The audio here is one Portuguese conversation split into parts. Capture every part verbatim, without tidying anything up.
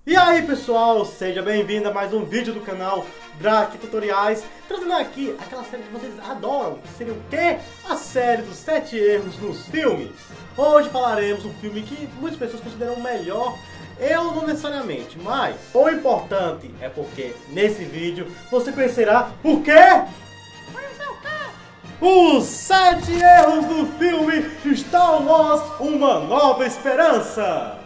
E aí pessoal, seja bem-vindo a mais um vídeo do canal Drake Tutoriais, trazendo aqui aquela série que vocês adoram, que seria o quê? A série dos sete erros nos filmes. Hoje falaremos um filme que muitas pessoas consideram o melhor, eu não necessariamente, mas o importante é porque nesse vídeo você conhecerá o quê? Os sete erros do filme Star Wars Uma Nova Esperança.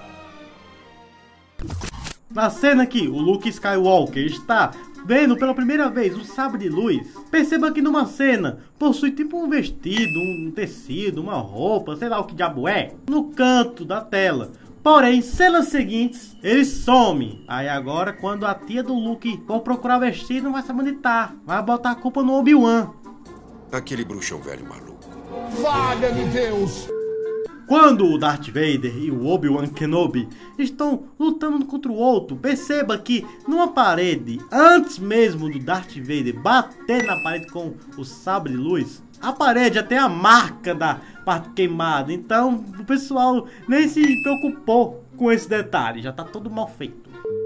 Na cena aqui, o Luke Skywalker está vendo pela primeira vez um sabre de luz. Perceba que numa cena possui tipo um vestido, um tecido, uma roupa, sei lá o que diabo é, no canto da tela. Porém, cenas seguintes, ele some. Aí agora, quando a tia do Luke for procurar o vestido, não vai saber onde tá. Vai botar a culpa no Obi-Wan. Aquele bruxão velho maluco. Valha-me Deus! Quando o Darth Vader e o Obi-Wan Kenobi estão lutando um contra o outro, perceba que numa parede, antes mesmo do Darth Vader bater na parede com o sabre de luz, a parede já tem a marca da parte queimada. Então o pessoal nem se preocupou com esse detalhe, já tá todo mal feito.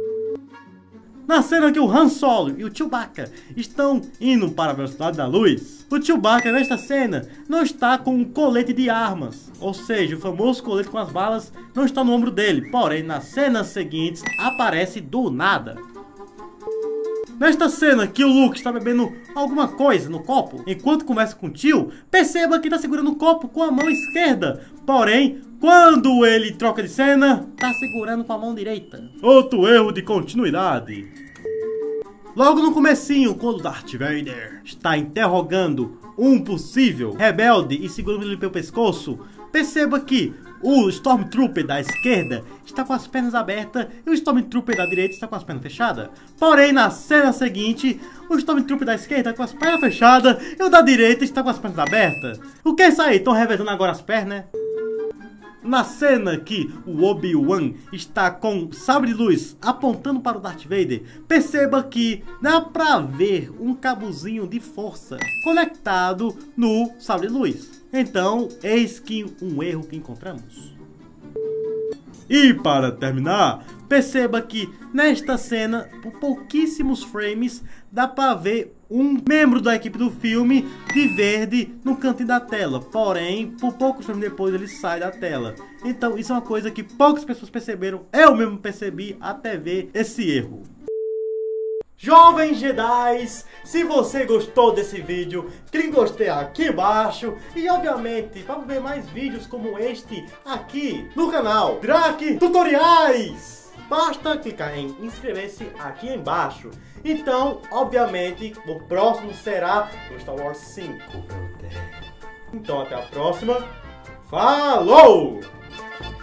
Na cena que o Han Solo e o Chewbacca estão indo para a velocidade da luz, o Chewbacca nesta cena não está com um colete de armas, ou seja, o famoso colete com as balas não está no ombro dele, porém nas cenas seguintes aparece do nada. Nesta cena que o Luke está bebendo alguma coisa no copo, enquanto conversa com o tio, perceba que está segurando o copo com a mão esquerda, porém, quando ele troca de cena, está segurando com a mão direita. Outro erro de continuidade. Logo no comecinho, quando Darth Vader está interrogando um possível rebelde e segurando ele pelo pescoço, perceba que o Stormtrooper da esquerda está com as pernas abertas e o Stormtrooper da direita está com as pernas fechadas. Porém, na cena seguinte, o Stormtrooper da esquerda está com as pernas fechadas e o da direita está com as pernas abertas. O que é isso aí? Estão revezando agora as pernas? Na cena que o Obi-Wan está com o sabre de luz apontando para o Darth Vader, perceba que dá pra ver um cabozinho de força conectado no sabre de luz. Então, eis que um erro que encontramos. E para terminar, perceba que nesta cena, por pouquíssimos frames, dá para ver um membro da equipe do filme de verde no canto da tela. Porém, por poucos frames depois ele sai da tela. Então isso é uma coisa que poucas pessoas perceberam. Eu mesmo percebi até ver esse erro. Jovens Jedis, se você gostou desse vídeo, clique em gostei aqui embaixo. E obviamente, para ver mais vídeos como este aqui no canal Drake Tutoriais, basta clicar em inscrever-se aqui embaixo. Então, obviamente, o próximo será o Star Wars cinco. Então até a próxima. Falou!